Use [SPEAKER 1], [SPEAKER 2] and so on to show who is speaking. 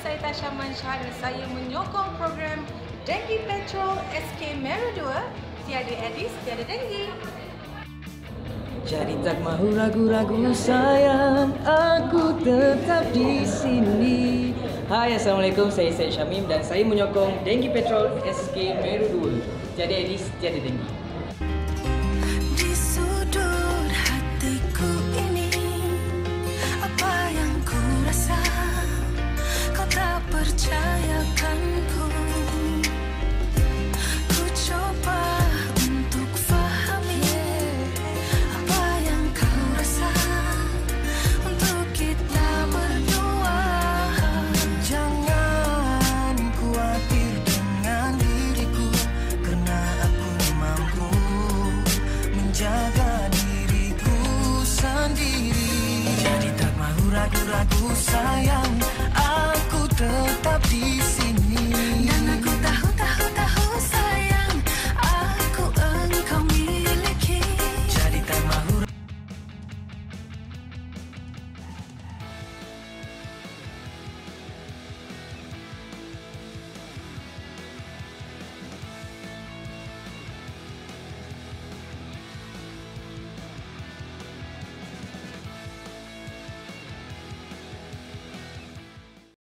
[SPEAKER 1] saya Tasha dan saya menyokong program Dengue Patrol SK Meru 2. Tiada Edis, tiada Dengue.
[SPEAKER 2] Jadi tak mahu ragu-ragu sayang, aku tetap di sini. Hai, Assalamualaikum, saya Syed Syamin dan saya menyokong Dengue Patrol SK Meru 2. Tiada Edis, tiada Dengue.
[SPEAKER 3] Di sudut hatiku ini, apa yang ku rasa, kau tak percayakanku. Ku coba untuk fahami apa yang kau rasa untuk kita berdua. Jangan khawatir dengan diriku, karena aku mampu menjaga diriku sendiri. Jadi tak mahu ragu-ragu sayang, aku tetap di sini.